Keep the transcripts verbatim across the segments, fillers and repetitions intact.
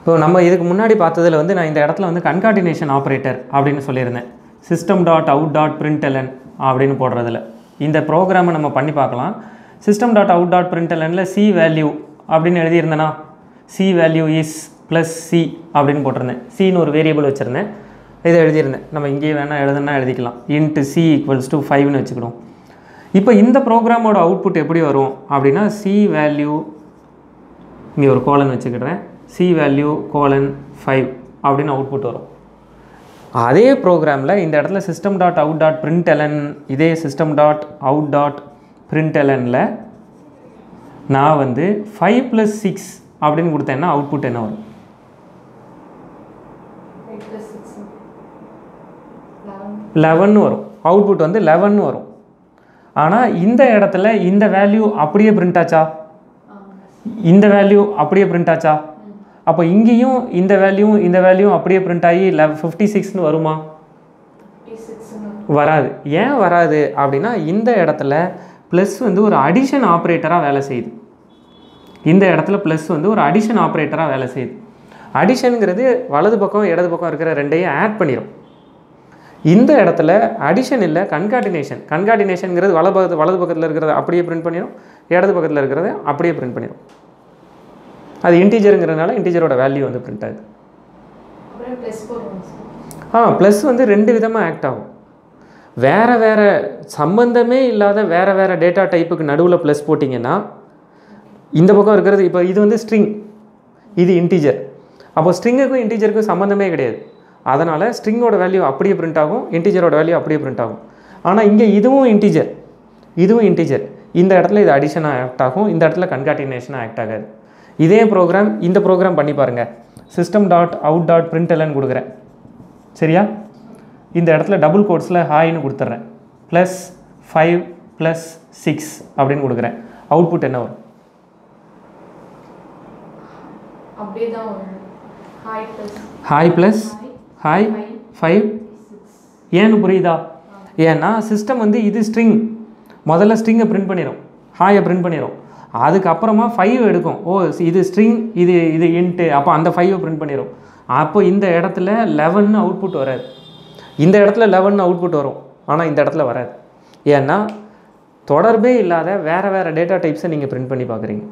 So நம்ம இதுக்கு முன்னாடி பார்த்ததில் வந்து நான் இந்த இடத்துல வந்து கன்கார்டினேஷன் ஆப்ரேட்டர் அப்படின்னு சொல்லியிருந்தேன். System dot out dot println அப்படின்னு போடுறதில் இந்த ப்ரோக்ராமை நம்ம பண்ணி பார்க்கலாம். சிஸ்டம் டாட் அவுட் டாட் பிரிண்டெல்எனில் சி வேல்யூ அப்படின்னு எழுதியிருந்தேன்னா C value is plus C அப்படின்னு போட்டிருந்தேன். சின்னு ஒரு வேரியபிள் வச்சுருந்தேன், இதை எழுதியிருந்தேன். நம்ம இங்கேயே வேணால் எழுதுனா எழுதிக்கலாம். இன்ட்டு சி ஈக்குவல்ஸ் டு ஃபைவ்னு வச்சுக்கணும். இப்போ இந்த ப்ரோக்ராமோட அவுட்புட் எப்படி வரும் அப்படின்னா சி வேல்யூ, இங்கே ஒரு கோலன் வச்சுக்கிடுறேன், சி வேல்யூ கோலன் ஃபைவ் அப்படின்னு அவுட்புட் வரும். அதே ப்ரோக்ராமில் இந்த இடத்துல system dot out dot println, இதே சிஸ்டம் டாட் அவுட் டாட் பிரிண்டெல்எனில் நான் வந்து ஃபைவ் ப்ளஸ் சிக்ஸ் அப்படின்னு கொடுத்தேன்னா அவுட்புட் என்ன வரும்? லெவன் வரும். அவுட்புட் வந்து லெவன் வரும். ஆனால் இந்த இடத்துல இந்த வேல்யூ அப்படியே பிரிண்ட் ஆச்சா, இந்த வேல்யூ அப்படியே பிரிண்ட் ஆச்சா? அப்போ இங்கேயும் இந்த வேல்யூ இந்த வேல்யூ அப்படியே பிரிண்ட் ஆகி லெவ் ஃபிஃப்டி சிக்ஸ்னு வருமா? வராது. ஏன் வராது அப்படின்னா இந்த இடத்துல ப்ளஸ் வந்து ஒரு அடிஷன் ஆப்ரேட்டராக வேலை செய்யுது. இந்த இடத்துல ப்ளஸ் வந்து ஒரு அடிஷன் ஆப்ரேட்டராக வேலை செய்யுது. அடிஷனுங்கிறது வலது பக்கம் இடது பக்கம் இருக்கிற ரெண்டையும் ஆட் பண்ணிடும். இந்த இடத்துல அடிஷன் இல்லை, கன்கார்டினேஷன். கன்கார்டினேஷனுங்கிறது வலது பக்கத்து வலது பக்கத்தில் இருக்கிறத அப்படியே பிரிண்ட் பண்ணிடும், இடது பக்கத்தில் இருக்கிறத அப்படியே பிரிண்ட் பண்ணிடும். அது இன்டீஜருங்கிறதுனால இன்டீஜரோட வேல்யூ வந்து பிரிண்ட் ஆகுது. ஆ ப்ளஸ் வந்து ரெண்டு விதமாக ஆக்ட் ஆகும். வேறு வேறு சம்பந்தமே இல்லாத வேறு வேறு டேட்டா டைப்புக்கு நடுவில் ப்ளஸ் போட்டிங்கன்னா இந்த பக்கம் இருக்கிறது, இப்போ இது வந்து ஸ்ட்ரிங், இது இன்டீஜர். அப்போ ஸ்ட்ரிங்குக்கும் இன்டீஜருக்கும் சம்மந்தமே கிடையாது. அதனால் ஸ்ட்ரிங்கோட வேல்யூ அப்படியே பிரிண்ட் ஆகும், இன்டீஜரோட வேல்யூ அப்படியே பிரிண்ட் ஆகும். ஆனால் இங்கே இதுவும் இன்டீஜர், இதுவும் இன்டீஜர். இந்த இடத்துல இது அடிஷனாக ஆக்ட் ஆகும், இந்த இடத்துல கன்கார்டினேஷனாக ஆக்ட் ஆகாது. இதே ப்ரோக்ராம் இந்த ப்ரோக்ராம் பண்ணி பாருங்கள். System dot out dot println கொடுக்குறேன், சரியா? இந்த இடத்துல டபுள் கோட்ஸில் ஹாய்னு கொடுத்துட்றேன். ப்ளஸ் ஃபைவ் ப்ளஸ் சிக்ஸ் அப்படின்னு கொடுக்குறேன். அவுட்புட் என்ன வரும்? Hi plus hi five. ஏன்னு புரியுதா? ஏன்னா சிஸ்டம் வந்து இது ஸ்ட்ரிங், முதல்ல ஸ்ட்ரிங்கை பிரிண்ட் பண்ணிடும், ஹாயை பிரிண்ட் பண்ணிடும். அதுக்கப்புறமா ஃபைவ் எடுக்கும். ஓ இது ஸ்ட்ரிங், இது இது இன்ட்டு, அப்போ அந்த ஃபைவை பிரிண்ட் பண்ணிடும். அப்போ இந்த இடத்துல லெவன் அவுட்புட் வராது, இந்த இடத்துல லெவன் அவுட்புட் வரும், ஆனால் இந்த இடத்துல வராது. ஏன்னா தொடர்பே இல்லாத வேறு வேறு டேட்டா டைப்ஸை நீங்கள் பிரிண்ட் பண்ணி பார்க்குறீங்க.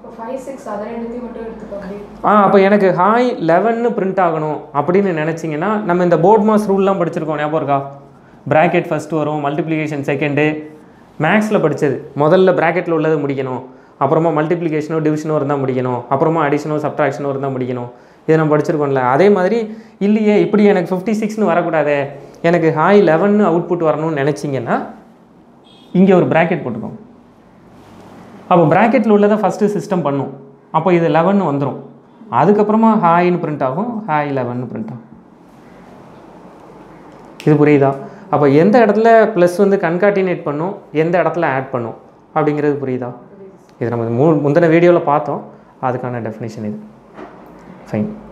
ஆ அப்போ எனக்கு ஹாய் லெவன்னு பிரிண்ட் ஆகணும் அப்படின்னு நினச்சிங்கன்னா நம்ம இந்த போர்ட் மாஸ் ரூல்லாம் படிச்சிருக்கோம், ஞாபகம் இருக்கா? ப்ராக்கெட் ஃபஸ்ட்டு வரும், மல்டிப்ளிகேஷன் செகண்டு. மேக்ஸில் படித்தது முதல்ல ப்ராக்கெட்டில் உள்ளது முடிக்கணும், அப்புறமா மல்டிப்ளிகேஷனோ டிவிஷனோ இருந்தால் முடிக்கணும், அப்புறமா அடிஷனோ சப்ட்ராக்ஷனோ இருந்தால் முடிக்கணும். இதை நம்ம படிச்சிருக்கோம்ல. அதே மாதிரி இல்லையே இப்படி எனக்கு ஃபிஃப்டி சிக்ஸ்னு வரக்கூடாது, எனக்கு ஹாய் லெவன்னு அவுட்புட் வரணும்னு நினச்சிங்கன்னா இங்கே ஒரு ப்ராக்கெட் போட்டுக்கோங்க. அப்போ ப்ராக்கெட்டில் உள்ளதை ஃபஸ்ட்டு சிஸ்டம் பண்ணும், அப்போ இது லெவன் வந்துடும். அதுக்கப்புறமா ஹாய்னு பிரிண்ட் ஆகும், ஹாய் லெவன்னு பிரிண்ட் ஆகும். இது புரியுதா? அப்போ எந்த இடத்துல ப்ளஸ் வந்து கன்கார்டினேட் பண்ணும், எந்த இடத்துல ஆட் பண்ணும் அப்படிங்கிறது புரியுதா? இது நம்ம மூ முந்தின வீடியோவில் பார்த்தோம், அதுக்கான டெஃபினேஷன் இது. ஃபைன்.